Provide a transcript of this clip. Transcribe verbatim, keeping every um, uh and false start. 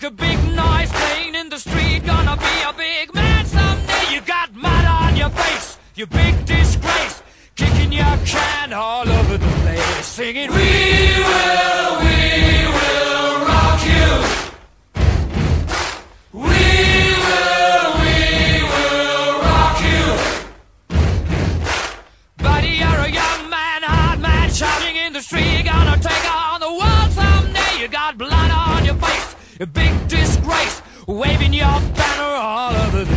make a big noise playing in the street. Gonna be a big man someday. You got mud on your face, you big disgrace. Kicking your can all over the place, singing, we will, we will rock you. We will, we will rock you. Buddy, you're a young man, hard man, shouting in the street. Gonna take on the world someday. You got blood on your face, a big disgrace, waving your banner all over the